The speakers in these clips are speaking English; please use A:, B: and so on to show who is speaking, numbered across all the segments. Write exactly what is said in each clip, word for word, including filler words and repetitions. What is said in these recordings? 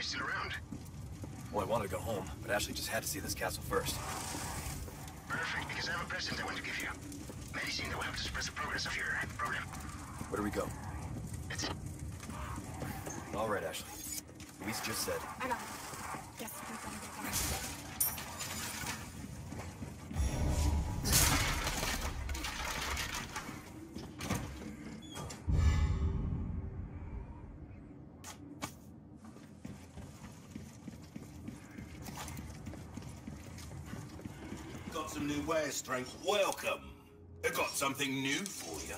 A: they still around?
B: Well, I wanted to go home, but Ashley just had to see this castle first.
A: Perfect, because I have a present I want to give you. Medicine that will help to suppress the progress of your problem.
B: Where do we go?
A: It's...
B: All right, Ashley. Louise just said.
C: I got it. Yes, we gotta get down.
D: Got some new wares, strength. Welcome. I got something new for you.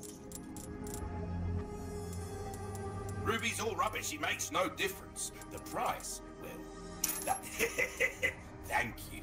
D: Ruby's all rubbish. It makes no difference. The price, well, that... Thank you.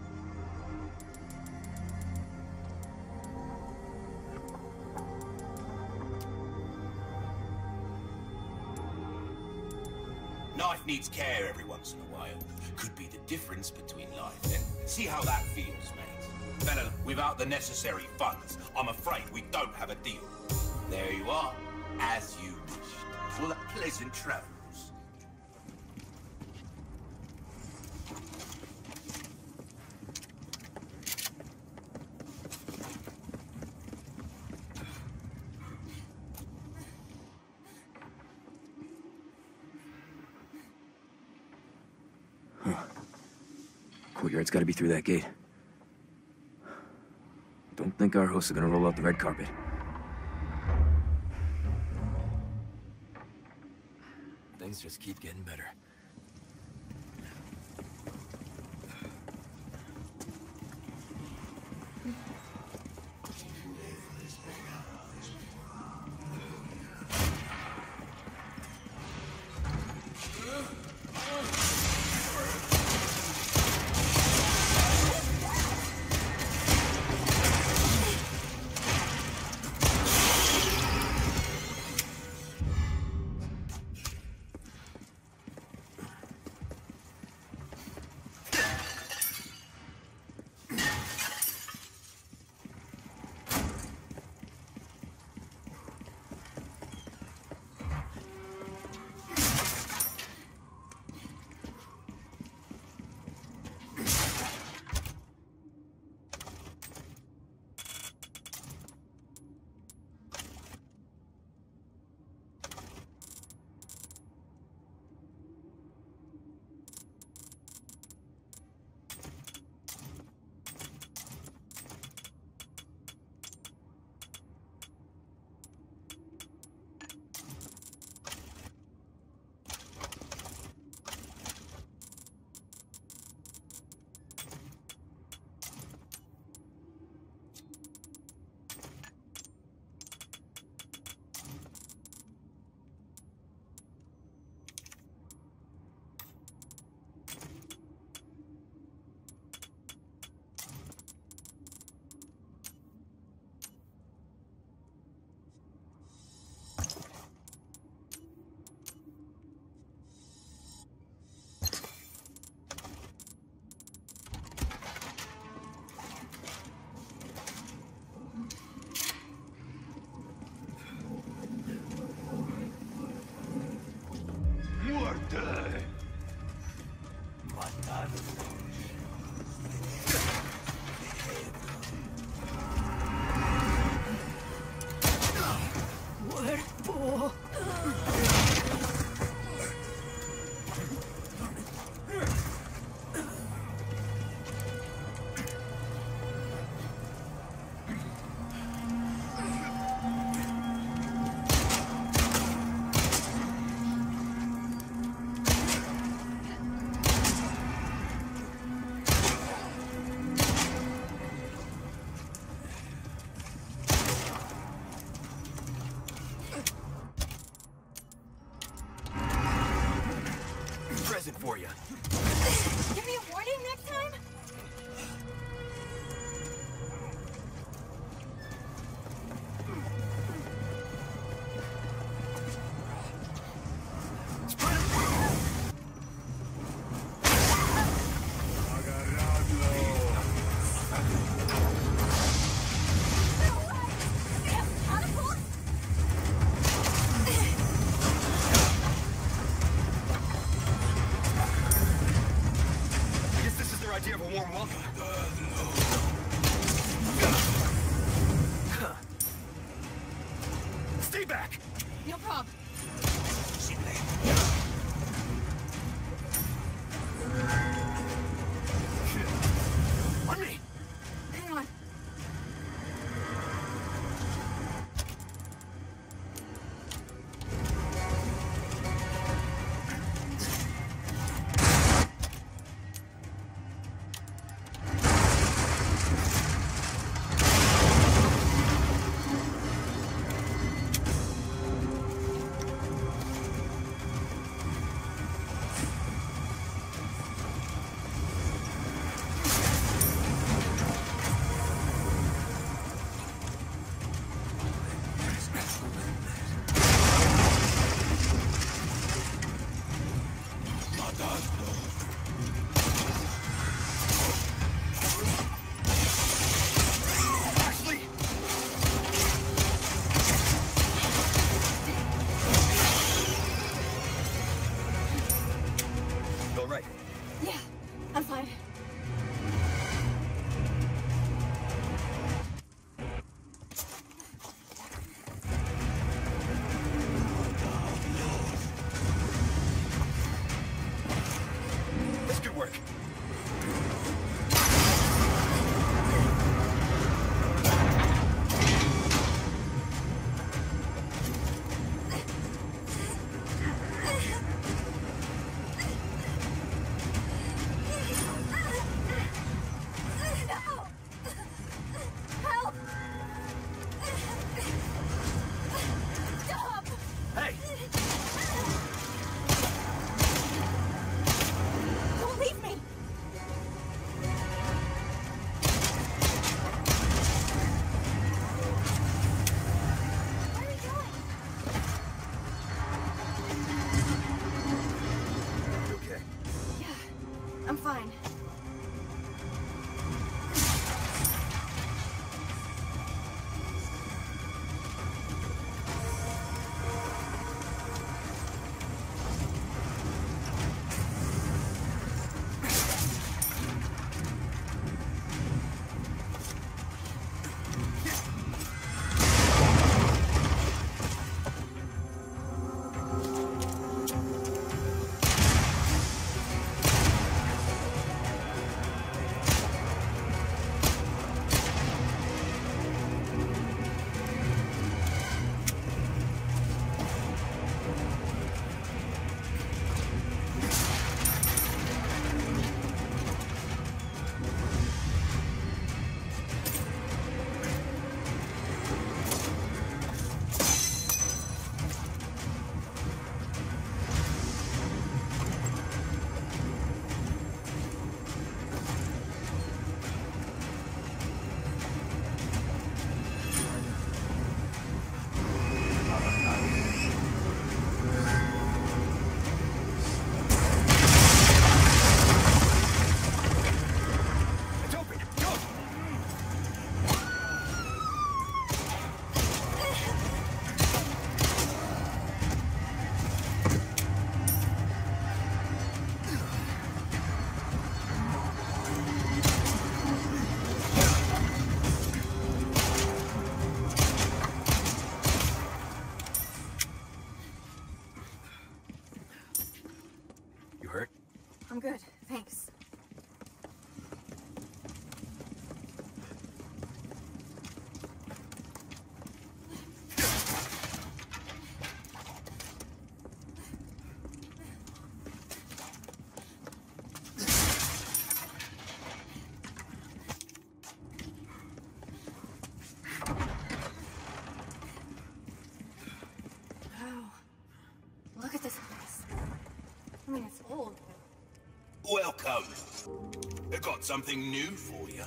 D: Knife needs care every once in a while. Could be the difference between life and... See how that feels, mate. Fella, without the necessary funds, I'm afraid we don't have a deal. There you are, as you wished. Well, pleasant travels.
B: Courtyard's gotta be through that gate. Don't think our hosts are gonna roll out the red carpet. Things just keep getting better. For you.
C: Give me a warning next time?
B: idea of a warm welcome. Stay back!
C: No problem.
B: On me!
C: Hang on. Yeah, I'm fine.
B: This could work. Hey!
C: Don't leave me! Where are you going?
B: You okay?
C: Yeah, I'm fine.
B: It's open! Go! You hurt?
C: I'm good, thanks. Oh, look at this place. I mean, it's old, but
D: Welcome. I got something new for you.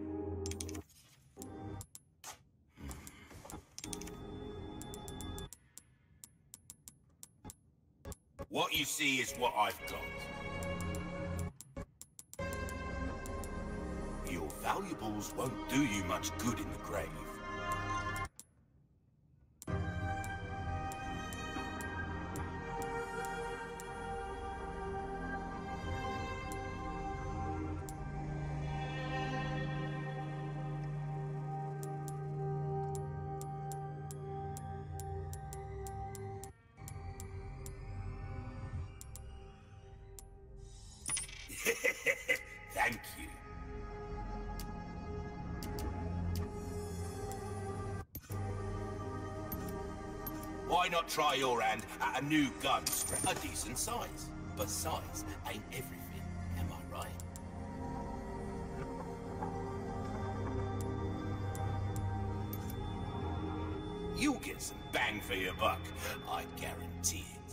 D: What you see is what I've got. Your valuables won't do you much good in the grave. not try your hand at a new gun? A decent size. But size ain't everything, am I right? You'll get some bang for your buck, I guarantee it.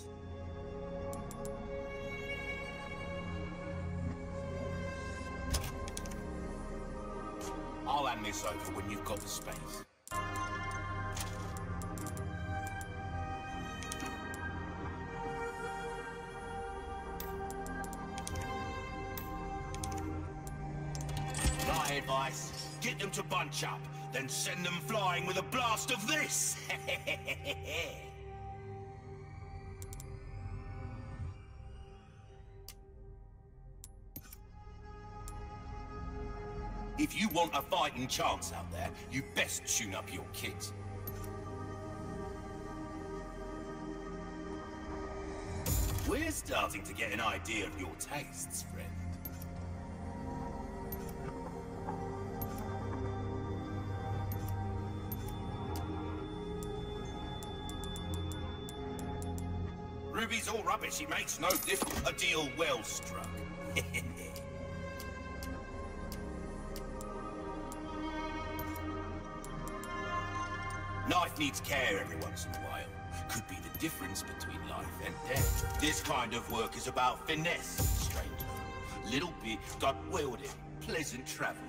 D: I'll hand this over when you've got the space. My advice, get them to bunch up, then send them flying with a blast of this! If you want a fighting chance out there, you best tune up your kit. We're starting to get an idea of your tastes, friend. Ruby's all rubbish, it makes no difference. A deal well struck. Knife needs care every once in a while. Could be the difference between life and death. This kind of work is about finesse, stranger. Little bit got wielded. Pleasant travels.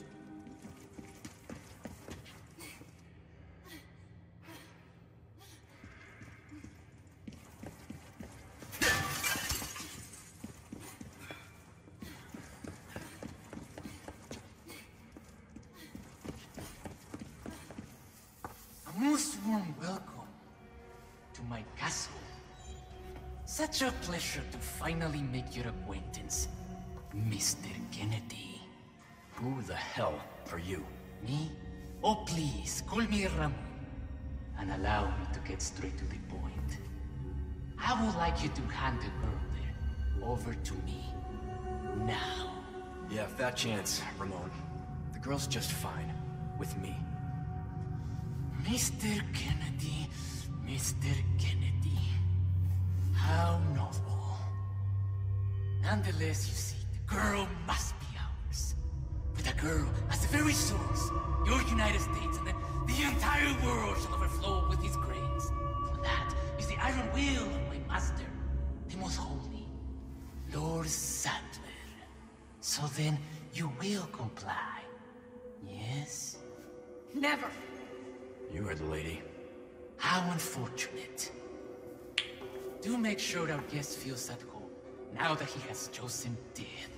E: Most warm welcome to my castle. Such a pleasure to finally make your acquaintance, Mister Kennedy.
B: Who the hell are you?
E: Me? Oh, please, call me Ramon. And allow me to get straight to the point. I would like you to hand the girl there over to me. Now.
B: Yeah, fat chance, Ramon. The girl's just fine. With me.
E: Mister Kennedy, Mister Kennedy. How novel. Nonetheless, you see, the girl must be ours. But the girl has the very source, your United States, and then the entire world shall overflow with his grains. For that is the iron will of my master, the most holy, Lord Sattler. So then, you will comply, yes?
C: Never.
B: You heard the lady.
E: How unfortunate. Do make sure our guest feels at home, now that he has chosen death.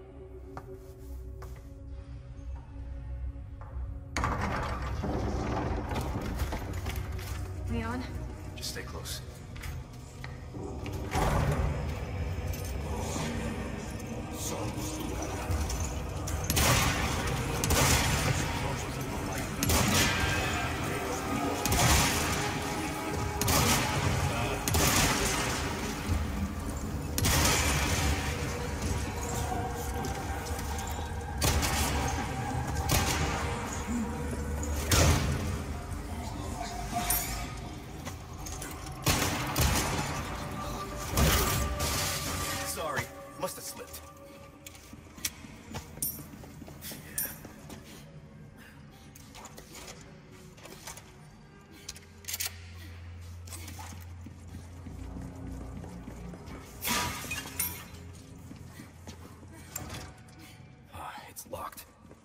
C: Leon?
B: Just stay close. Must have slipped. Ah, it's locked.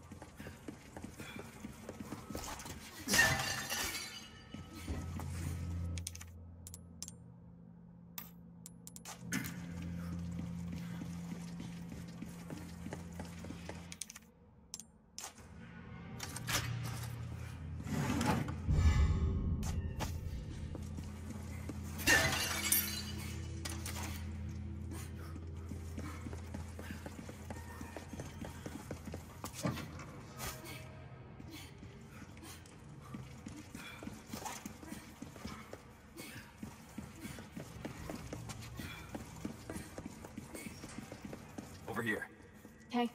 B: Over here.
C: Okay.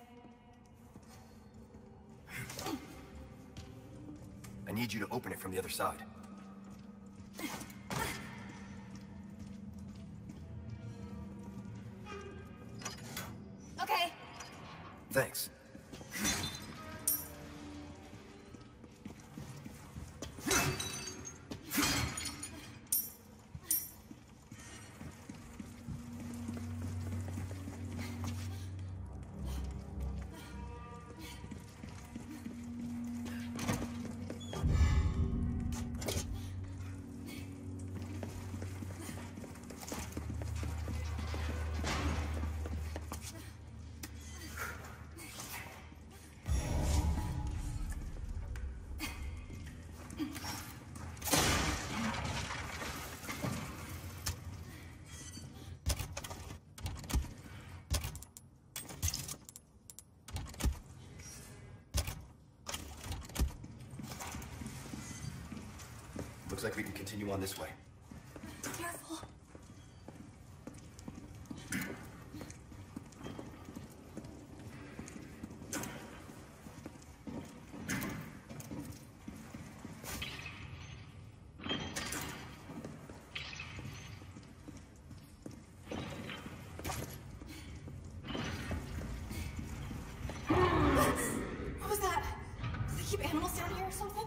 B: I need you to open it from the other side. Thanks. Looks like we can continue on this way.
C: Careful. What was that? Do they keep animals down here or something?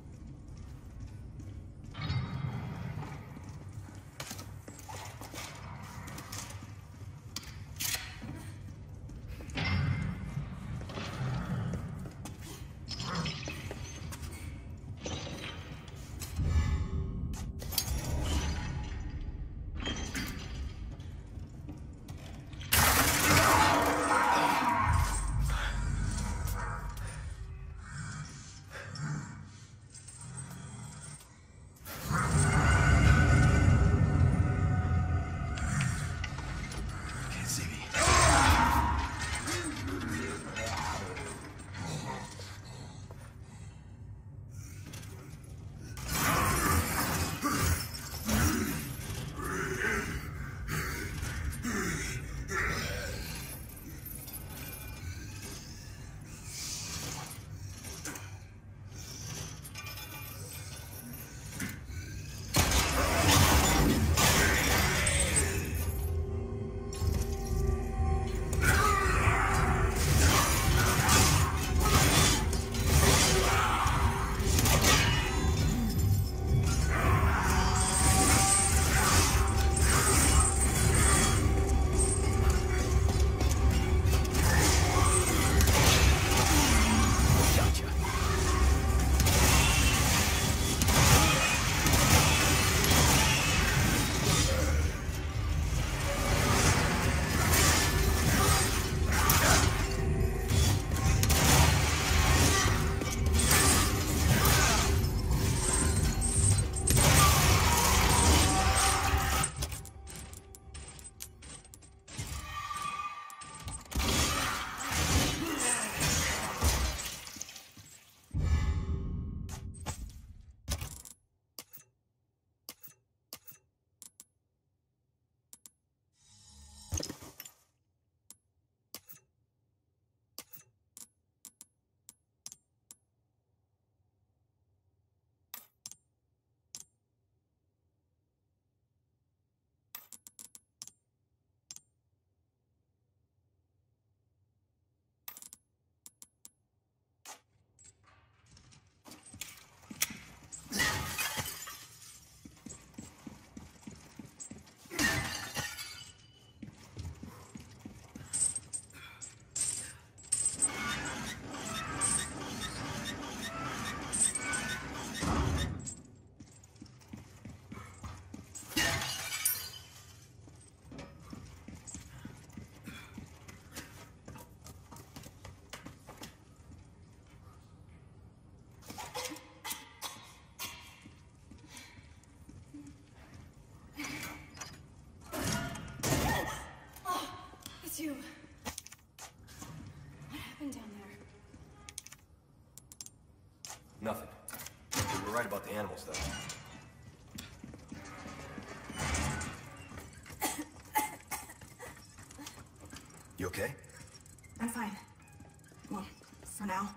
C: You. What happened down there?
B: Nothing. You were right about the animals, though. You okay?
C: I'm fine. Well, for now.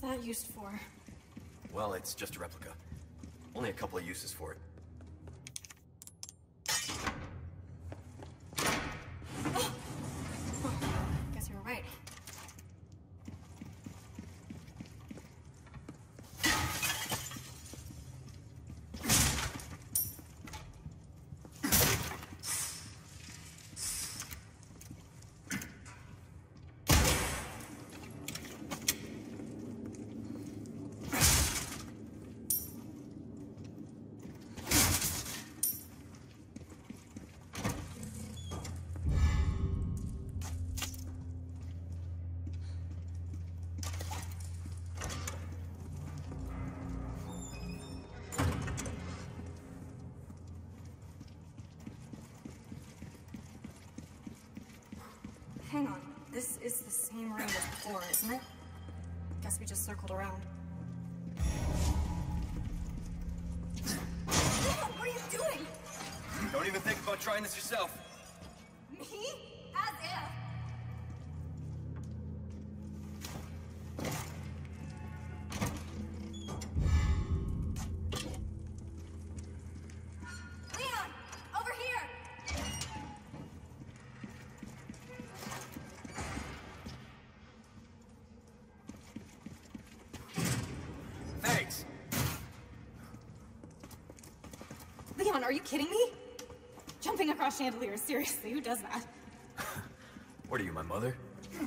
C: that used for?
B: Well, it's just a replica. Only a couple of uses for it.
C: Guess you were right. Hang on, this is the same room as before, isn't it? Guess we just circled around. What are you doing?
B: Don't even think about trying this yourself.
C: Me? As if. Leon! Over here!
B: Thanks.
C: Leon, are you kidding me? Jumping across chandeliers, seriously, who does that?
B: What are you, my mother?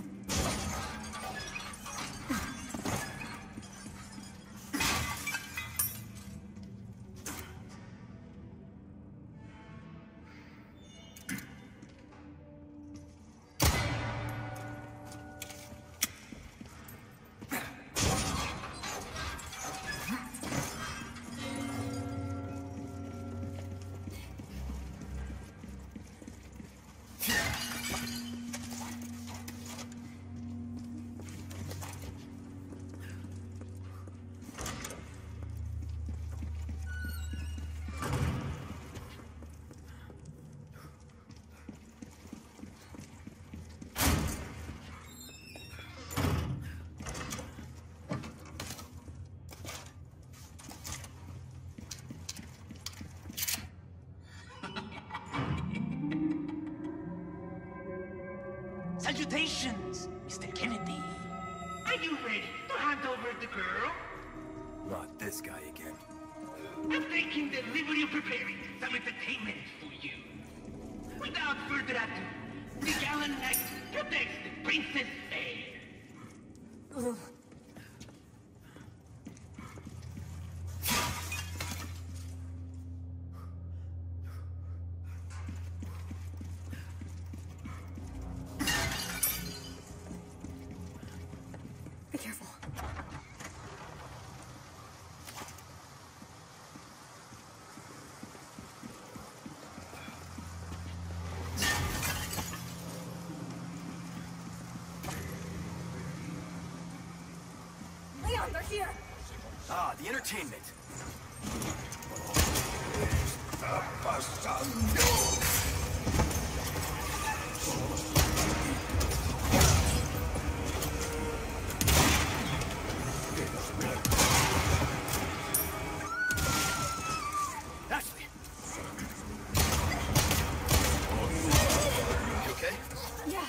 E: Salutations, Mister Kennedy.
F: Are you ready to hand over the girl?
B: Not this guy again.
F: I'm thinking the livery of preparing some entertainment for you. Without further ado, the gallant knight protects the princess fair.
C: Ugh. Be careful. Leon, they're here!
B: Ah, the entertainment. Ashley! You okay?
C: Yeah.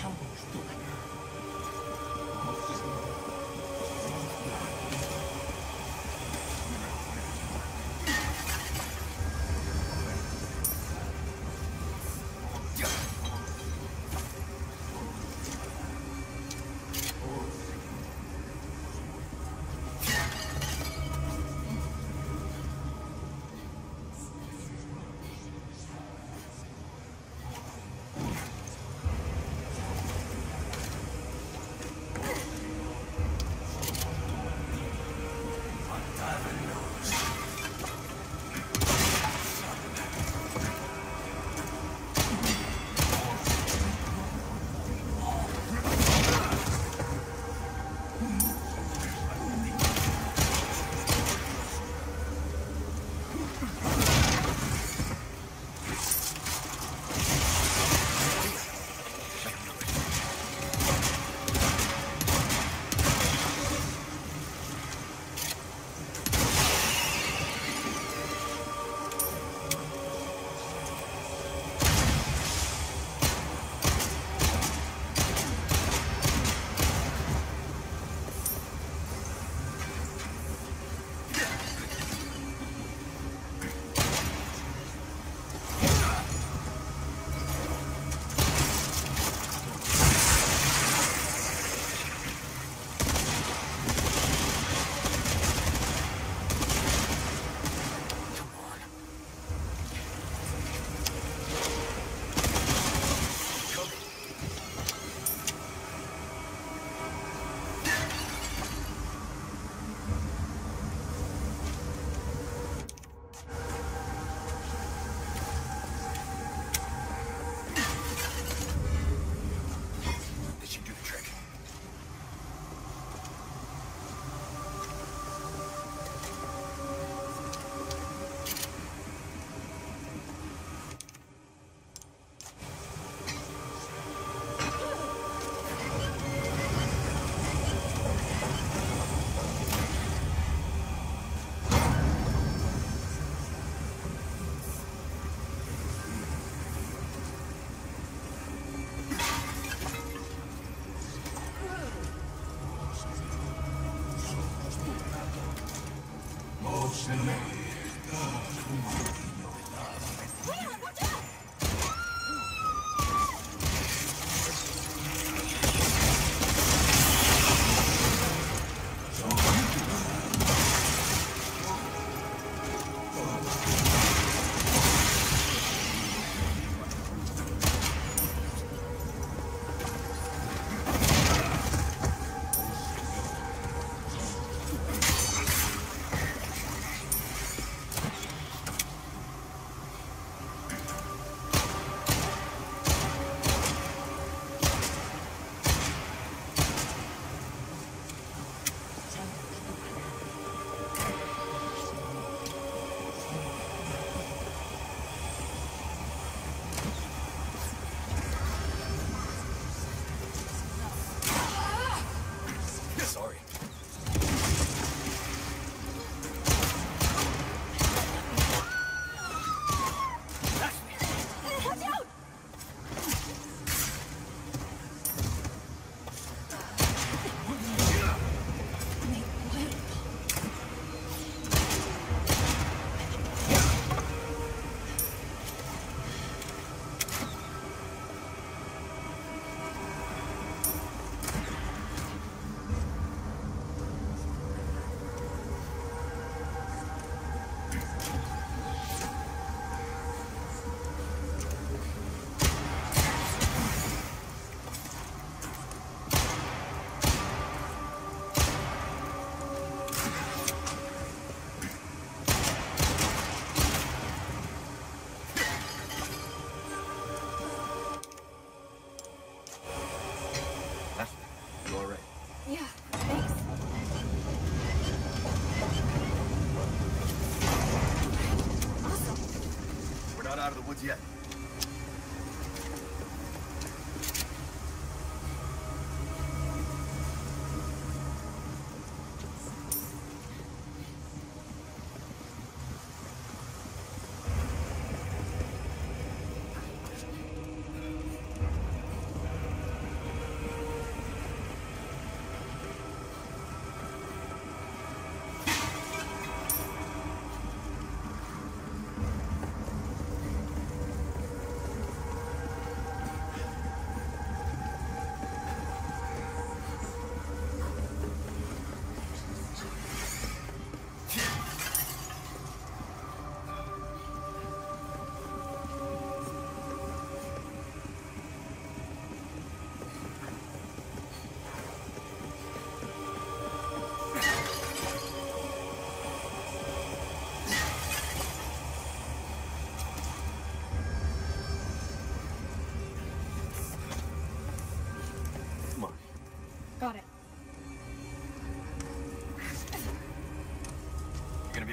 G: Yet.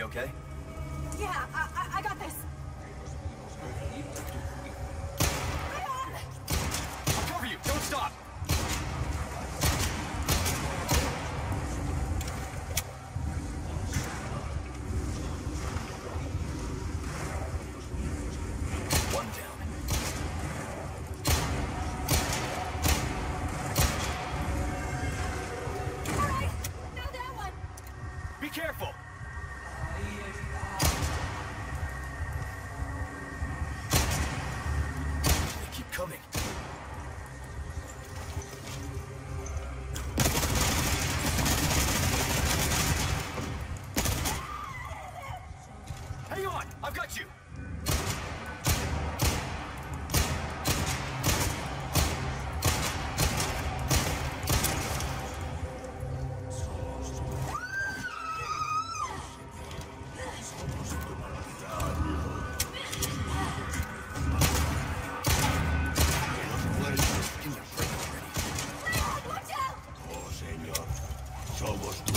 B: okay?
C: Yeah, I, I, I got this.
B: I'll cover you! Don't stop! One down.
C: All right, now that one.
B: Be careful! They keep coming. Hang on! I've got you!
C: Watch out!
H: Oh, señor. Somos tu...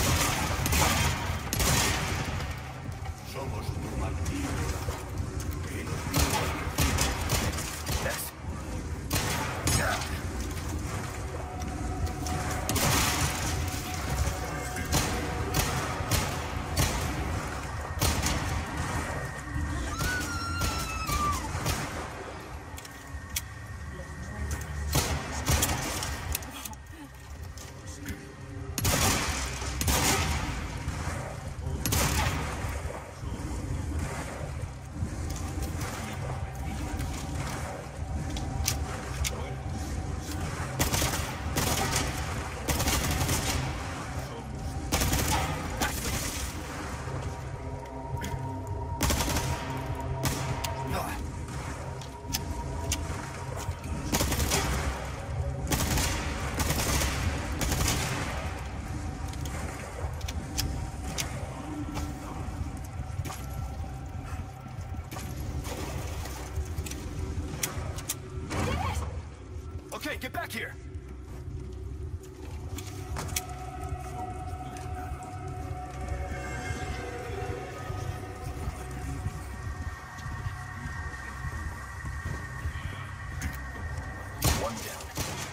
H: Somos tu martillo. Que nos
B: Yes. Okay, get back here! One down.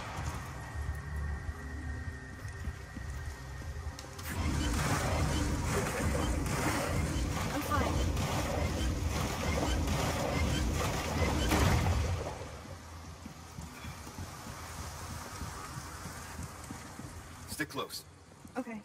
C: I'm fine.
B: Stick close.
C: Okay.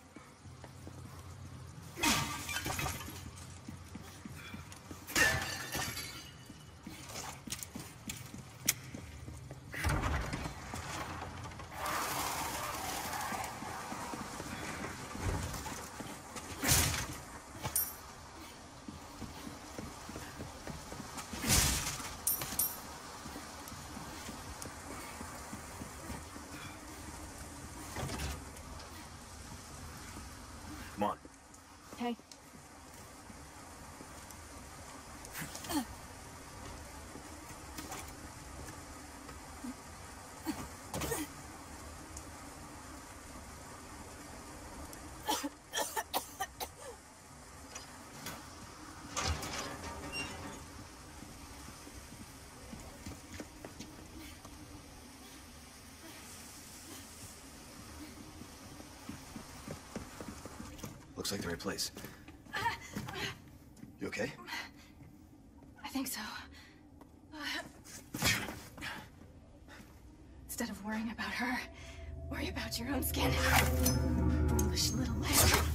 B: Come on.
C: Okay.
B: Looks like the right place. You okay?
C: I think so. Instead of worrying about her, worry about your own skin. Foolish little lamb.